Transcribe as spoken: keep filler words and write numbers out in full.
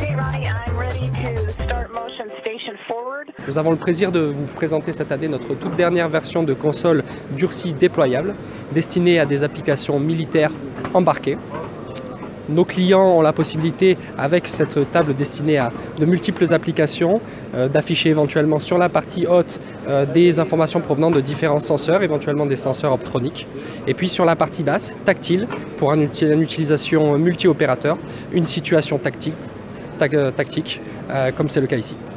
Nous avons le plaisir de vous présenter cette année notre toute dernière version de console durcie déployable, destinée à des applications militaires embarquées. Nos clients ont la possibilité, avec cette table destinée à de multiples applications, euh, d'afficher éventuellement sur la partie haute euh, des informations provenant de différents senseurs, éventuellement des senseurs optroniques. Et puis sur la partie basse, tactile, pour un, une utilisation multi-opérateur, une situation tactique, tac, tactique euh, comme c'est le cas ici.